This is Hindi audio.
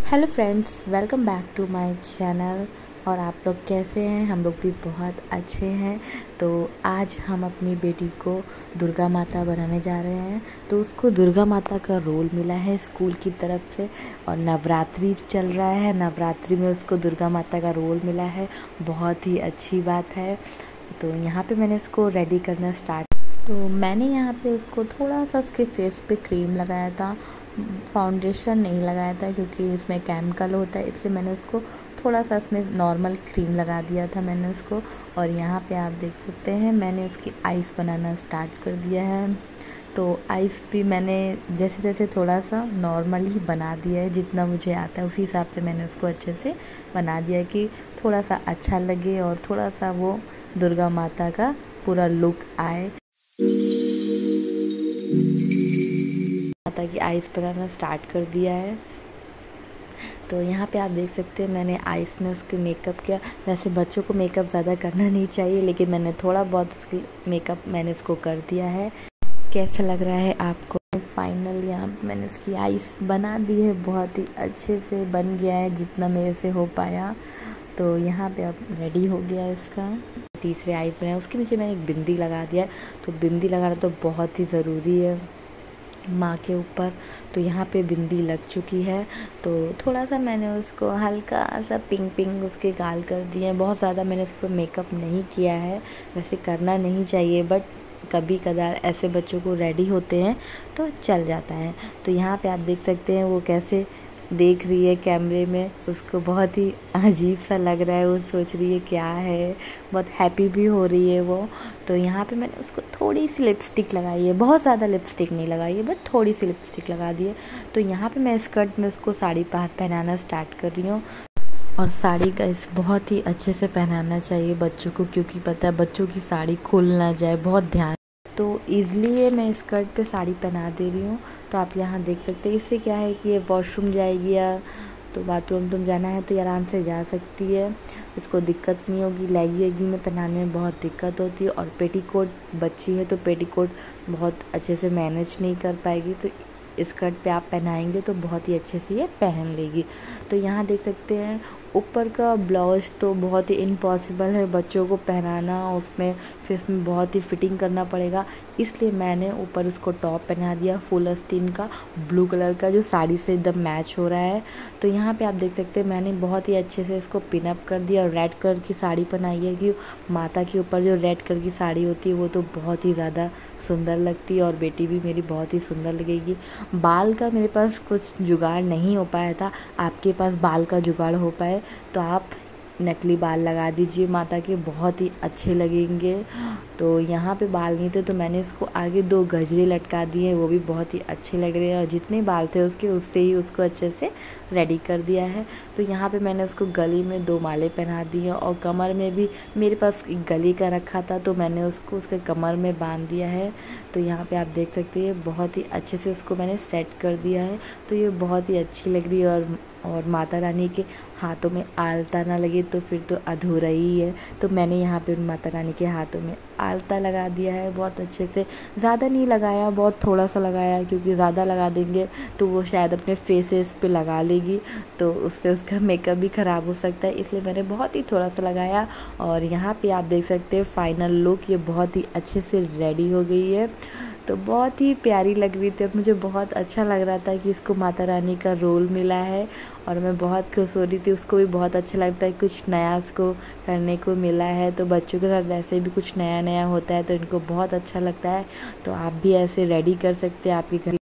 Hello friends, welcome back to my channel. और आप लोग कैसे हैं? हम लोग भी बहुत अच्छे हैं। तो आज हम अपनी बेटी को दुर्गा माता बनाने जा रहे हैं। तो उसको दुर्गा माता का रोल मिला है स्कूल की तरफ से, और नवरात्रि चल रहा है। नवरात्रि में उसको दुर्गा माता का रोल मिला है, बहुत ही अच्छी बात है। तो यहाँ पे मैंने इसको रेडी करना स्टार्ट। तो मैंने यहाँ पे उसको थोड़ा सा उसके फेस पे क्रीम लगाया था, फाउंडेशन नहीं लगाया था क्योंकि इसमें केमिकल होता है, इसलिए मैंने उसको थोड़ा सा इसमें नॉर्मल क्रीम लगा दिया था मैंने उसको। और यहाँ पे आप देख सकते हैं मैंने उसकी आइस बनाना स्टार्ट कर दिया है। तो आइस भी मैंने जैसे जैसे थोड़ा सा नॉर्मल ही बना दिया है, जितना मुझे आता है उसी हिसाब से मैंने उसको अच्छे से बना दिया कि थोड़ा सा अच्छा लगे और थोड़ा सा वो दुर्गा माता का पूरा लुक आए। माता की आइस बनाना स्टार्ट कर दिया है। तो यहाँ पे आप देख सकते हैं मैंने आइस में उसके मेकअप किया। वैसे बच्चों को मेकअप ज़्यादा करना नहीं चाहिए, लेकिन मैंने थोड़ा बहुत उसकी मेकअप मैंने इसको कर दिया है। कैसा लग रहा है आपको? फाइनल यहाँ पे मैंने इसकी आइस बना दी है, बहुत ही अच्छे से बन गया है जितना मेरे से हो पाया। तो यहाँ पे अब रेडी हो गया इसका तीसरे आइस बनाया। उसके नीचे मैंने एक बिंदी लगा दिया है। तो बिंदी लगाना तो बहुत ही ज़रूरी है माँ के ऊपर। तो यहाँ पे बिंदी लग चुकी है। तो थोड़ा सा मैंने उसको हल्का सा पिंक पिंक उसके गाल कर दिए हैं। बहुत ज़्यादा मैंने उसके ऊपर मेकअप नहीं किया है, वैसे करना नहीं चाहिए, बट कभी कदार ऐसे बच्चों को रेडी होते हैं तो चल जाता है। तो यहाँ पे आप देख सकते हैं वो कैसे देख रही है कैमरे में, उसको बहुत ही अजीब सा लग रहा है। वो सोच रही है क्या है, बहुत हैप्पी भी हो रही है वो। तो यहाँ पे मैंने उसको थोड़ी सी लिपस्टिक लगाई है, बहुत ज़्यादा लिपस्टिक नहीं लगाई है, बट थोड़ी सी लिपस्टिक लगा दी है। तो यहाँ पे मैं स्कर्ट में उसको साड़ी पहनाना स्टार्ट कर रही हूँ। और साड़ी का इस बहुत ही अच्छे से पहनाना चाहिए बच्चों को, क्योंकि पता है बच्चों की साड़ी खुल ना जाए, बहुत ध्यान। तो इसलिए मैं स्कर्ट पे साड़ी पहना दे रही हूँ। तो आप यहाँ देख सकते हैं इससे क्या है कि ये वॉशरूम जाएगी या तो बाथरूम तुम जाना है तो ये आराम से जा सकती है, इसको दिक्कत नहीं होगी। लेगी वेगी में पहनाने में बहुत दिक्कत होती है। और पेटीकोट बच्ची है तो पेटीकोट बहुत अच्छे से मैनेज नहीं कर पाएगी, तो स्कर्ट पे आप पहनाएंगे तो बहुत ही अच्छे से ये पहन लेगी। तो यहाँ देख सकते हैं ऊपर का ब्लाउज तो बहुत ही इम्पॉसिबल है बच्चों को पहनाना, उसमें फिर इसमें बहुत ही फिटिंग करना पड़ेगा, इसलिए मैंने ऊपर उसको टॉप पहना दिया फुल आस्तीन का, ब्लू कलर का, जो साड़ी से एकदम मैच हो रहा है। तो यहाँ पे आप देख सकते हैं मैंने बहुत ही अच्छे से इसको पिनअप कर दिया और रेड कलर की साड़ी पहनाई है कि माता के ऊपर जो रेड कलर की साड़ी होती है वो तो बहुत ही ज़्यादा सुंदर लगती है, और बेटी भी मेरी बहुत ही सुंदर लगेगी। बाल का मेरे पास कुछ जुगाड़ नहीं हो पाया था, आपके पास बाल का जुगाड़ हो पाए तो आप नकली बाल लगा दीजिए माता के, बहुत ही अच्छे लगेंगे। तो यहाँ पे बाल नहीं थे तो मैंने इसको आगे 2 गजरे लटका दिए, वो भी बहुत ही अच्छे लग रहे हैं। और जितने बाल थे उसके उससे ही उसको अच्छे से रेडी कर दिया है। तो यहाँ पे मैंने उसको गले में 2 माले पहना दिए, और कमर में भी मेरे पास एक गले का रखा था तो मैंने उसको उसके कमर में बांध दिया है। तो यहाँ पे आप देख सकते हैं बहुत ही अच्छे से उसको मैंने सेट कर दिया है। तो ये बहुत ही अच्छी लग रही है। और माता रानी के हाथों में आलता ना लगे तो फिर तो अधूरा ही है। तो मैंने यहाँ पे माता रानी के हाथों में आलता लगा दिया है बहुत अच्छे से। ज़्यादा नहीं लगाया, बहुत थोड़ा सा लगाया, क्योंकि ज़्यादा लगा देंगे तो वो शायद अपने फेसेस पे लगा लेगी तो उससे उसका मेकअप भी ख़राब हो सकता है, इसलिए मैंने बहुत ही थोड़ा सा लगाया। और यहाँ पे आप देख सकते हैं फाइनल लुक, ये बहुत ही अच्छे से रेडी हो गई है। तो बहुत ही प्यारी लग रही थी, मुझे बहुत अच्छा लग रहा था कि इसको माता रानी का रोल मिला है, और मैं बहुत खुश हो रही थी। उसको भी बहुत अच्छा लगता है, कुछ नया उसको करने को मिला है। तो बच्चों के साथ वैसे भी कुछ नया नया होता है तो इनको बहुत अच्छा लगता है। तो आप भी ऐसे रेडी कर सकते हैं आपके घर।